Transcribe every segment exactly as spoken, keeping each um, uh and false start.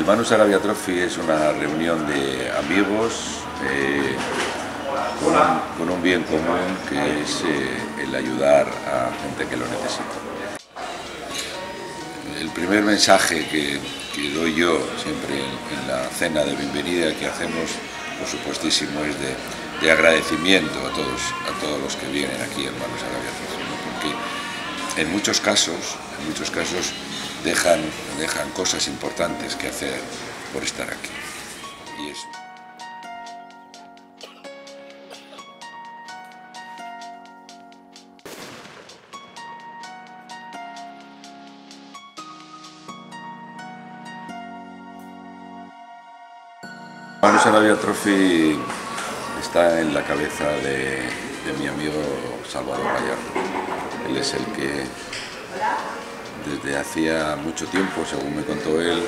Manu Sarabia Trophy es una reunión de amigos eh, con, un, con un bien común, que es eh, el ayudar a gente que lo necesita. El primer mensaje que, que doy yo siempre en, en la cena de bienvenida que hacemos, por supuestísimo, es de, de agradecimiento a todos, a todos los que vienen aquí al Manu Sarabia Trophy, ¿no? Porque en muchos casos, en muchos casos dejan, dejan cosas importantes que hacer por estar aquí. Y eso. Manu Sarabia Trophy está en la cabeza de, de mi amigo Salvador Gallardo. Él es el que desde hacía mucho tiempo, según me contó él,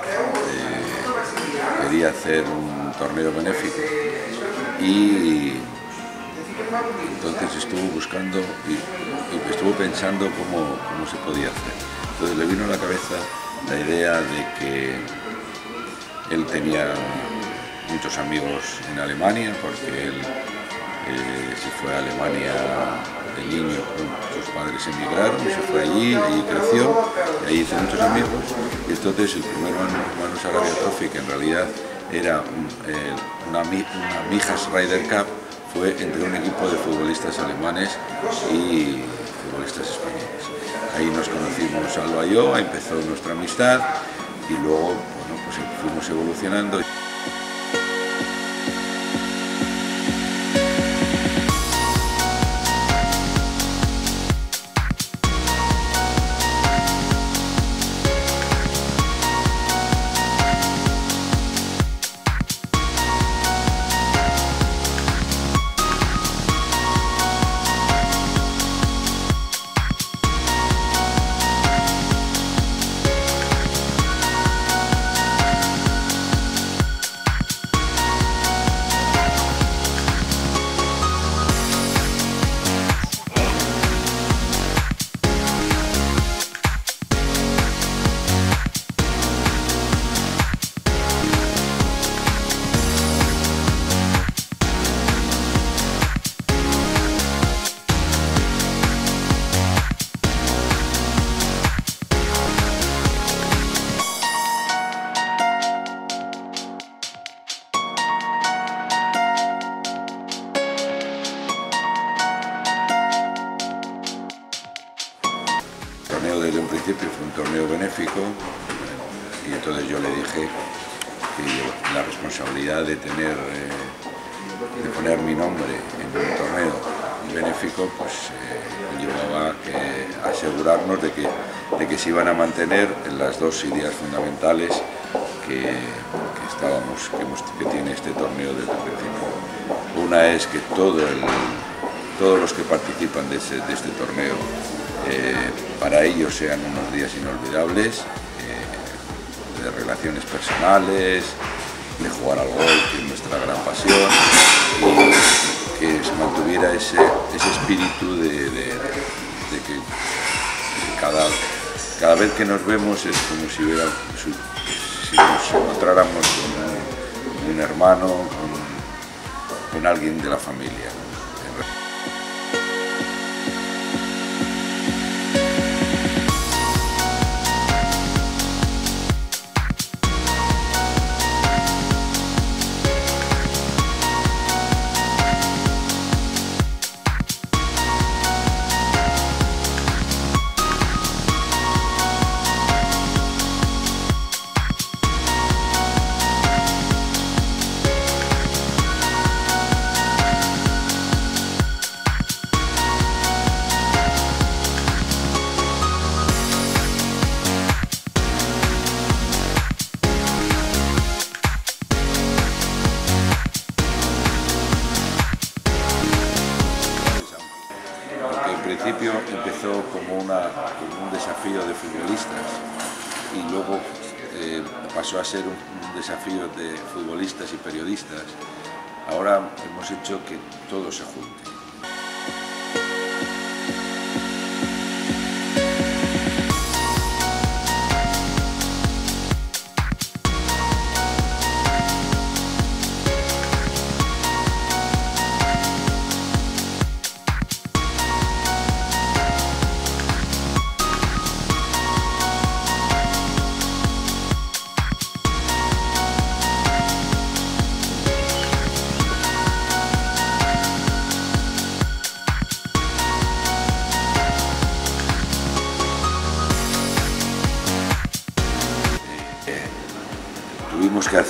eh, quería hacer un torneo benéfico y entonces estuvo buscando y, y estuvo pensando cómo, cómo se podía hacer. Entonces le vino a la cabeza la idea de que él tenía muchos amigos en Alemania, porque él eh, se fue a Alemania de niño, sus padres emigraron, se fue allí, allí creció, y ahí hizo muchos amigos, y entonces el primer Manu Sarabia Trophy, que en realidad era un, eh, una, una Mijas Ryder Cup, fue entre un equipo de futbolistas alemanes y futbolistas españoles. Ahí nos conocimos Alba y yo, empezó nuestra amistad, y luego bueno, pues fuimos evolucionando. Desde un principio fue un torneo benéfico, y entonces yo le dije que la responsabilidad de tener eh, de poner mi nombre en un torneo benéfico pues eh, llevaba que asegurarnos de que, de que se iban a mantener las dos ideas fundamentales que, que, estábamos, que, hemos, que tiene este torneo desde el principio. Una es que todo el, todos los que participan de, ese, de este torneo Eh, para ellos sean unos días inolvidables, eh, de relaciones personales, de jugar al golf, que es nuestra gran pasión, y que se mantuviera ese, ese espíritu de, de, de que cada, cada vez que nos vemos es como si, hubiera, si nos encontráramos con un, un hermano, con, con alguien de la familia. Al principio empezó como, una, como un desafío de futbolistas y luego eh, pasó a ser un, un desafío de futbolistas y periodistas. Ahora hemos hecho que todo se junte.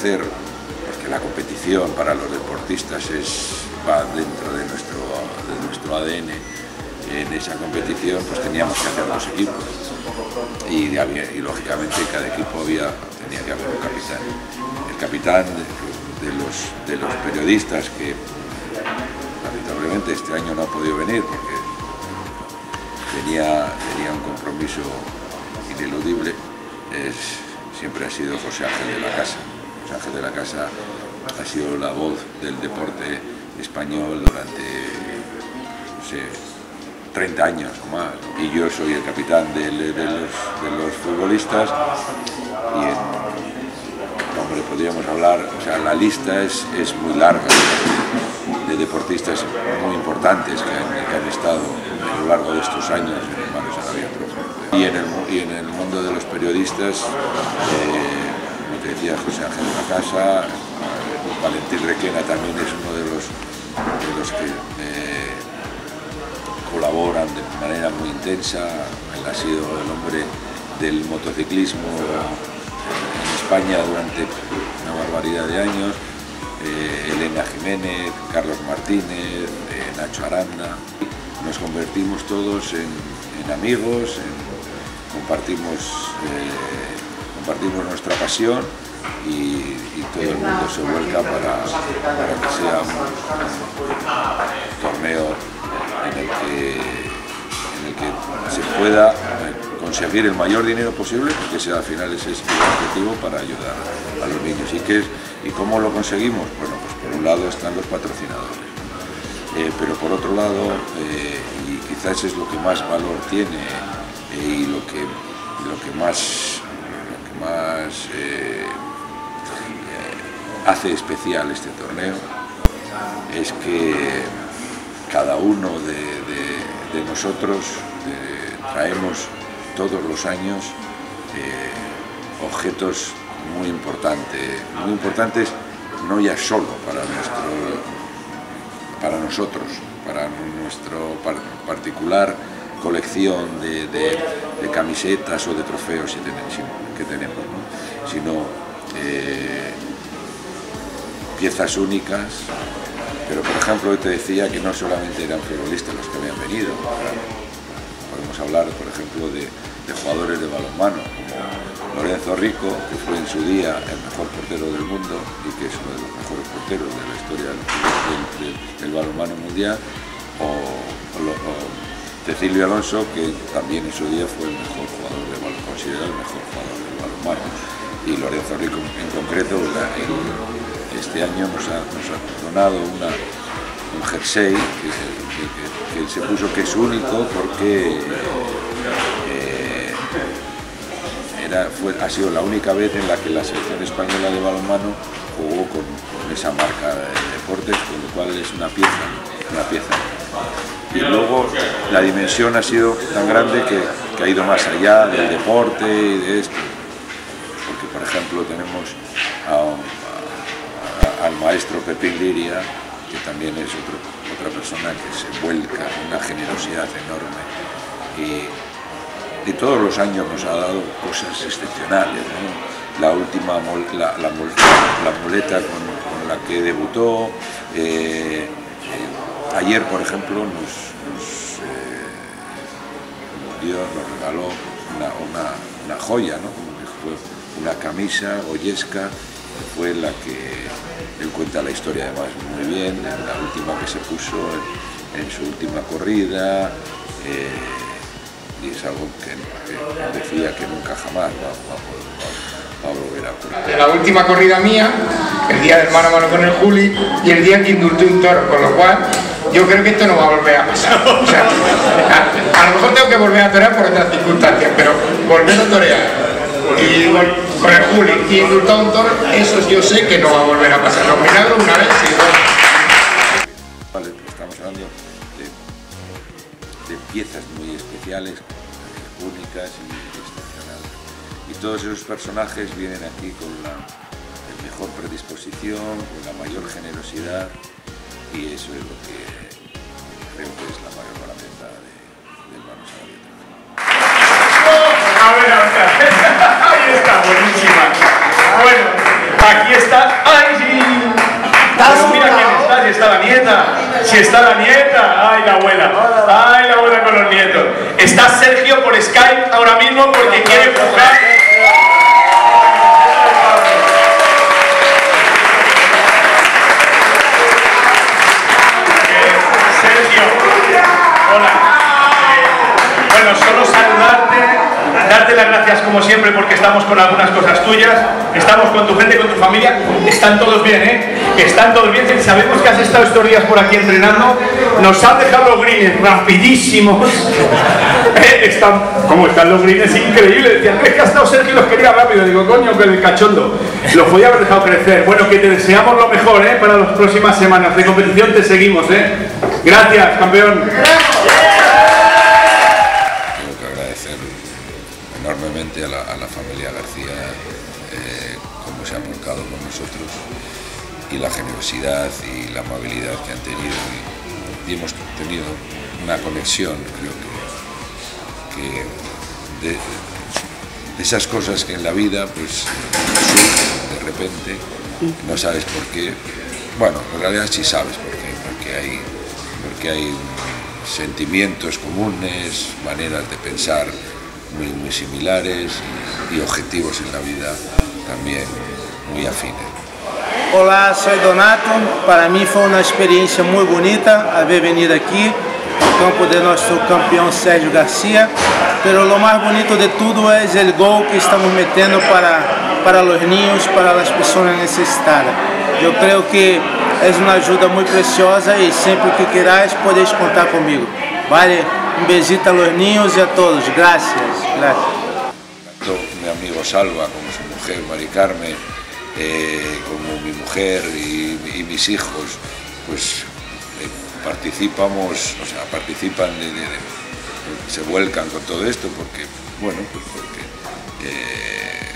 hacer, porque la competición para los deportistas es, va dentro de nuestro, de nuestro A D N, en esa competición pues teníamos que hacer dos equipos y, y lógicamente cada equipo había, tenía que haber un capitán. El capitán de, de, los, de los periodistas que lamentablemente este año no ha podido venir porque tenía, tenía un compromiso ineludible, es, siempre ha sido José Ángel de la Casa. José Ángel de la Casa ha sido la voz del deporte español durante, no sé, treinta años o más, y yo soy el capitán de, de, de, los, de los futbolistas y en, hombre, podríamos hablar, o sea, la lista es, es muy larga de, de deportistas muy importantes que han, que han estado a lo largo de estos años en el Manos Arabia Trophy. Y en el, y en el mundo de los periodistas, eh, como te decía, José Ángel de la Casa, Valentín Requena también es uno de los, de los que eh, colaboran de manera muy intensa. Él ha sido el hombre del motociclismo en España durante una barbaridad de años. Eh, Elena Jiménez, Carlos Martínez, eh, Nacho Aranda. Nos convertimos todos en, en amigos, en, compartimos, eh, compartimos nuestra pasión y, y todo el mundo se vuelca para, para que sea un, un torneo en el, que, en el que se pueda conseguir el mayor dinero posible, porque ese, al final ese es el objetivo para ayudar a los niños. ¿Y, qué es, ¿Y cómo lo conseguimos? Bueno, pues por un lado están los patrocinadores, ¿no? eh, pero por otro lado, eh, y quizás es lo que más valor tiene eh, y lo que, lo que más, lo que más eh, hace especial este torneo, es que cada uno de, de, de nosotros eh, traemos todos los años eh, objetos muy importantes, muy importantes no ya solo para, nuestro, para nosotros, para nuestra par particular colección de, de, de camisetas o de trofeos que tenemos, ¿no? Sino eh, piezas únicas. Pero, por ejemplo, hoy te decía que no solamente eran futbolistas los que habían venido. Podemos hablar, por ejemplo, de, de jugadores de balonmano, como Lorenzo Rico, que fue en su día el mejor portero del mundo y que es uno de los mejores porteros de la historia del, del, del balonmano mundial, o, o, o Cecilio Alonso, que también en su día fue el mejor jugador de balonmano, considerado el mejor jugador del balonmano. Y Lorenzo Rico en concreto, la, el, este año nos ha, nos ha donado una, un jersey que, que, que, que él se puso que es único porque eh, era, fue, ha sido la única vez en la que la selección española de balonmano jugó con, con esa marca de deportes, con lo cual es una pieza, una pieza. Y luego la dimensión ha sido tan grande que, que ha ido más allá del deporte y de esto, porque por ejemplo tenemos a, al maestro Pepín Liria, que también es otro, otra persona que se vuelca con una generosidad enorme y, y todos los años nos ha dado cosas excepcionales, ¿no? La última, la, la, la muleta con, con la que debutó, eh, eh, ayer por ejemplo nos, nos, eh, nos dio, nos regaló una, una, una joya, ¿no? Como que fue una camisa goyesca, fue la que él cuenta la historia además muy bien, la última que se puso en, en su última corrida, eh, y es algo que, que decía que nunca jamás va, va, va, va a volver a ocurrir. La última corrida mía, el día del mano a mano con el Juli y el día que indulté un toro, con lo cual yo creo que esto no va a volver a pasar. O sea, a, a lo mejor tengo que volver a torear por otras circunstancias, pero volver a torear y con el Juli y indultar un toro, eso yo sé que no va a volver a pasar. Los milagros una vez sí. Vale, estamos hablando de, de piezas muy especiales, únicas y excepcionales. Y todos esos personajes vienen aquí con la mejor predisposición, con la mayor generosidad, y eso es lo que creo que es la mayor grandeza de, del Manos Arabia Trophy. A ver, a ver, ahí está, buenísima. Bueno. Aquí está. ¡Ay, sí! Pero mira quién está, si está la nieta. Si está la nieta. ¡Ay, la abuela! ¡Ay, la abuela con los nietos! Está Sergio por Skype ahora mismo porque quiere empujar. Sergio, hola. Eh, bueno, solo saludarte, darte las gracias como siempre porque estamos con algunas cosas tuyas, estamos con tu gente, con tu familia, están todos bien, ¿eh? Están todos bien, sabemos que has estado estos días por aquí entrenando, nos han dejado los greens rapidísimos. ¿Eh? Están, ¿cómo están los greens? Es increíble, decían, ¿crees que ha estado Sergio y los quería rápido? Digo, coño, que el cachondo, los podía haber dejado crecer. Bueno, que te deseamos lo mejor, ¿eh? Para las próximas semanas de competición te seguimos, ¿eh? Gracias, campeón. Enormemente a la, a la familia García, eh, cómo se ha volcado con nosotros y la generosidad y la amabilidad que han tenido y, y hemos tenido una conexión, creo que, que de, de esas cosas que en la vida pues surgen de repente, no sabes por qué, bueno, en realidad sí sabes por qué, porque hay, porque hay sentimientos comunes, maneras de pensar Muy, muy similares y, y objetivos en la vida también muy afines. Olá, soy Donato. Para mí fue una experiencia muy bonita haber venido aquí al campo de nuestro campeón Sergio García, pero lo más bonito de todo es el gol que estamos metiendo para, para los niños, para las personas necesitadas. Yo creo que es una ayuda muy preciosa y siempre que queráis podéis contar conmigo. Vale, un besito a los niños y a todos. Gracias. Gracias. Tanto mi amigo Salva como su mujer Mari Carmen, eh, como mi mujer y, y mis hijos, pues eh, participamos, o sea, participan, de, de, de, se vuelcan con todo esto porque, bueno, pues porque eh,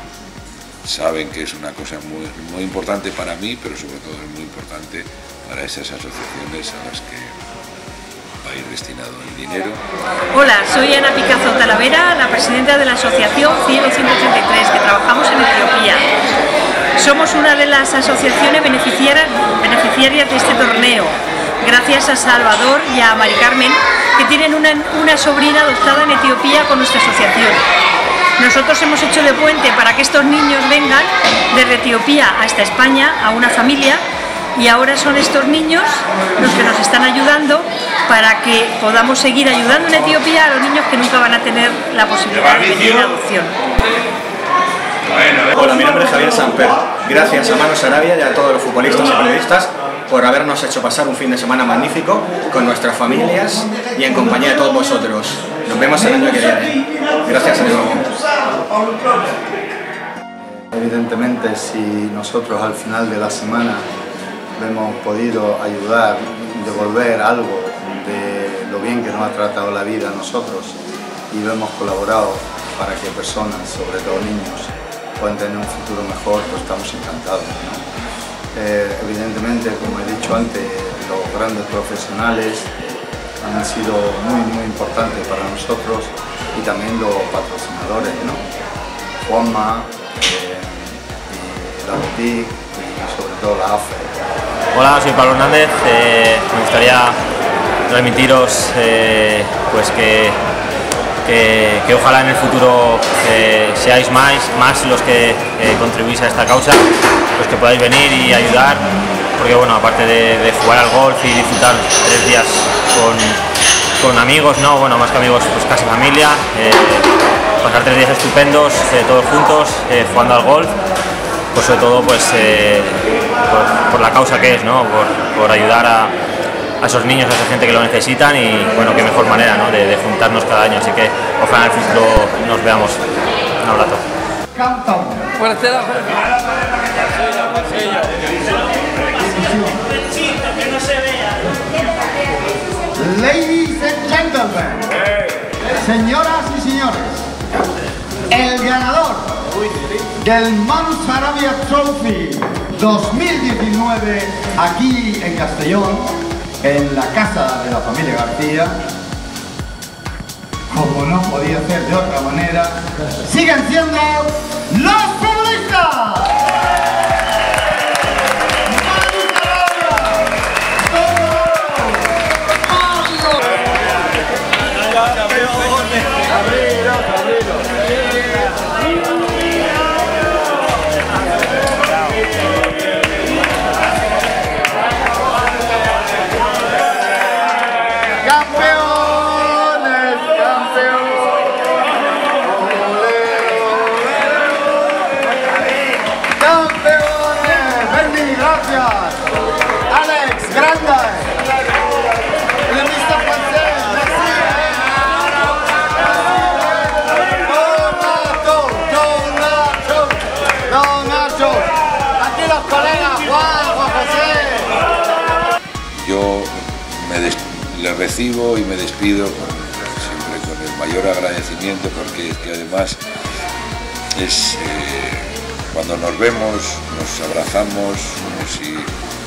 saben que es una cosa muy, muy importante para mí, pero sobre todo es muy importante para esas asociaciones a las que va a ir destinado el dinero. Hola, soy Ana Picazo Talavera, la presidenta de la asociación Cielo ciento ochenta y tres, que trabajamos en Etiopía. Somos una de las asociaciones beneficiarias, beneficiarias de este torneo, gracias a Salvador y a Mari Carmen, que tienen una, una sobrina adoptada en Etiopía con nuestra asociación. Nosotros hemos hecho de puente para que estos niños vengan desde Etiopía hasta España a una familia, y ahora son estos niños los que nos están ayudando para que podamos seguir ayudando en Etiopía a los niños que nunca van a tener la posibilidad de venir en adopción. Hola, mi nombre es Javier Samper. Gracias a Manos Arabia y a todos los futbolistas y periodistas por habernos hecho pasar un fin de semana magnífico con nuestras familias y en compañía de todos vosotros. Nos vemos el año que viene. Gracias de nuevo. Evidentemente, si nosotros al final de la semana hemos podido ayudar, devolver algo de lo bien que nos ha tratado la vida a nosotros y lo hemos colaborado para que personas, sobre todo niños, puedan tener un futuro mejor, pues estamos encantados, ¿no? Eh, evidentemente, como he dicho antes, los grandes profesionales han sido muy, muy importantes para nosotros y también los patrocinadores, ¿no? Juanma, eh, y la boutique y sobre todo la A F E. Hola, soy Pablo Hernández. Eh, me gustaría transmitiros eh, pues que, que, que ojalá en el futuro eh, seáis más, más los que eh, contribuís a esta causa, los que podáis venir y ayudar, porque bueno, aparte de, de jugar al golf y disfrutar tres días con, con amigos, no, bueno, más que amigos, pues casi familia, eh, pasar tres días estupendos, eh, todos juntos, eh, jugando al golf, pues sobre todo pues eh, por, por la causa que es, ¿no? por, por ayudar a, a esos niños, a esa gente que lo necesitan, y bueno, qué mejor manera, ¿no? de, de juntarnos cada año, así que ojalá en el futuro nos veamos. Un abrazo. Ladies and gentlemen, señoras y señores, el ganador del Manos Arabia Trophy dos mil diecinueve aquí en Castellón, en la casa de la familia García, como no podía ser de otra manera, siguen siendo los futbolistas. gracias. Alex, grande. Le mister francés, merci. Donato, Donato, Donato. Aquí los colegas, Juan, Juan José. Yo me des le recibo y me despido con, siempre con el mayor agradecimiento, porque es que además es eh, cuando nos vemos, nos abrazamos, como si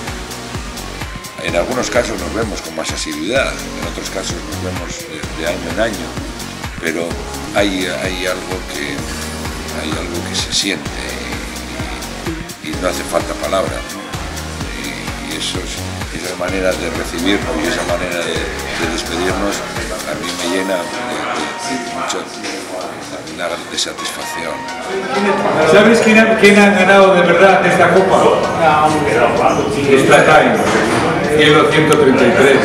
en algunos casos nos vemos con más asiduidad, en otros casos nos vemos de, de año en año, pero hay, hay algo que hay algo que se siente y, y no hace falta palabras, ¿no? Y, y eso es, esa manera de recibirnos y esa manera de, de despedirnos a mí me llena de, de, de mucha una de satisfacción. ¿Sabes quién ha, quién ha ganado de verdad esta copa? Esta Time, Cielo ciento treinta y tres.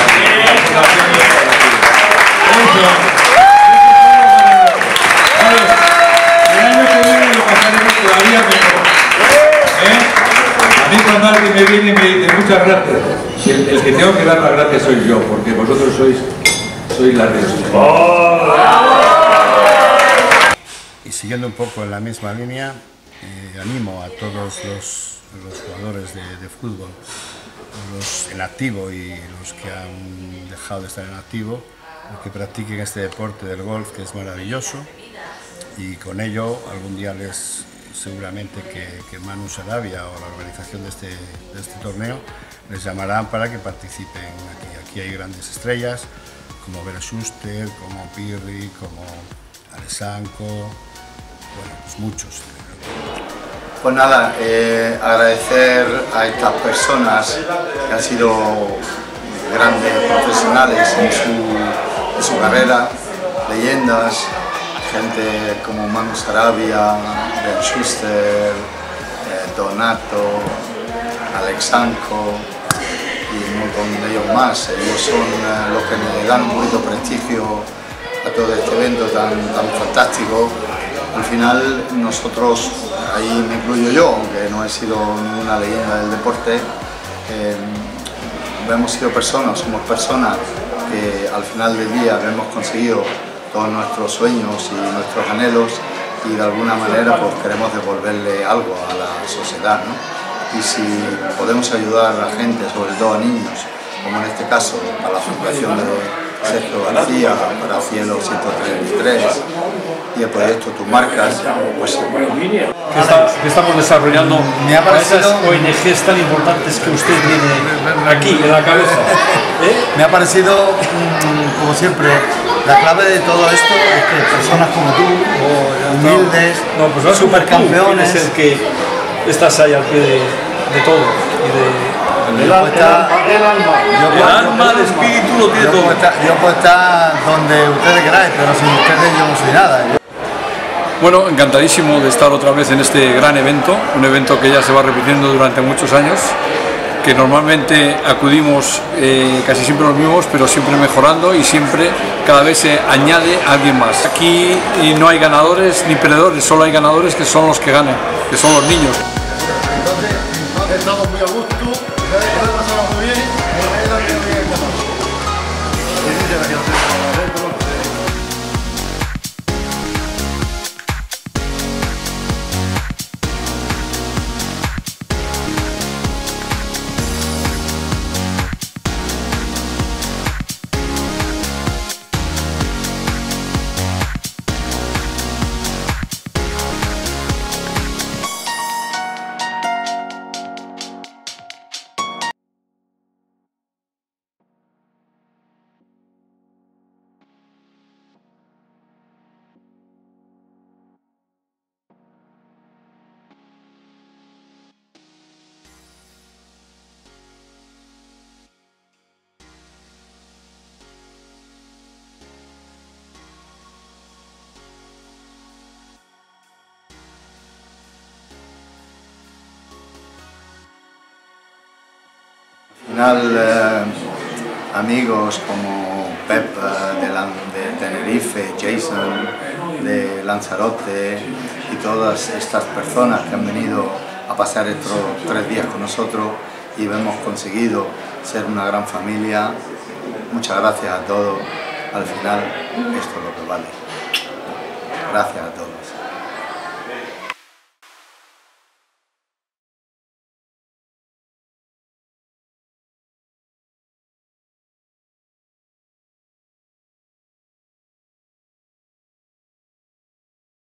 El año que viene lo pasaremos todavía mejor. ¿Eh? A mí cuando alguien me viene y me dice muchas gracias, el, el que tengo que dar las gracias soy yo, porque vosotros sois, sois la Dios. Y siguiendo un poco en la misma línea, eh, animo a todos los, los jugadores de, de fútbol, los en activo y los que han dejado de estar en activo, que practiquen este deporte del golf, que es maravilloso, y con ello algún día les seguramente que, que Manu Sarabia o la organización de este, de este torneo les llamarán para que participen aquí. Aquí hay grandes estrellas como Vera Schuster, como Pirri, como Alessanco, bueno, pues muchos. Pues nada, eh, agradecer a estas personas que han sido grandes profesionales en su, en su carrera, leyendas, gente como Manu Sarabia, Ben Schuster, eh, Donato, Alessanco y un montón de ellos más. Ellos son eh, los que le dan un poquito prestigio a todo este evento tan, tan fantástico. Al final nosotros, ahí me incluyo yo, aunque no he sido ninguna leyenda del deporte, eh, hemos sido personas, somos personas que al final del día hemos conseguido todos nuestros sueños y nuestros anhelos y de alguna manera pues queremos devolverle algo a la sociedad, ¿no? Y si podemos ayudar a la gente, sobre todo a niños, como en este caso a la Fundación de Sergio García, para Cielo ciento treinta y tres y el proyecto Tus Marcas, pues que, está, que estamos desarrollando me ha parecido, esas O N Ges tan importantes que usted tiene aquí en la cabeza. ¿Eh? Me ha parecido, como siempre, la clave de todo esto es que personas como tú, humildes, no, pues no, supercampeones, es el que estás ahí al pie de, de todo y de El, el, alma, el alma, el alma, el espíritu lo tiene yo todo. Puedo estar, yo puedo estar donde ustedes queráis, pero sin ustedes yo no soy nada. Bueno, encantadísimo de estar otra vez en este gran evento, un evento que ya se va repitiendo durante muchos años, que normalmente acudimos eh, casi siempre los mismos, pero siempre mejorando y siempre cada vez se añade a alguien más. Aquí no hay ganadores ni perdedores, solo hay ganadores que son los que ganan, que son los niños. Entonces, entonces estamos muy a gusto. Ustedes que lo pasamos muy bien, y la vida bien ganado. Al final, eh, amigos como Pep eh, de, Lan de Tenerife, Jason de Lanzarote y todas estas personas que han venido a pasar estos tres días con nosotros y hemos conseguido ser una gran familia. Muchas gracias a todos, al final esto es lo que vale. Gracias a todos.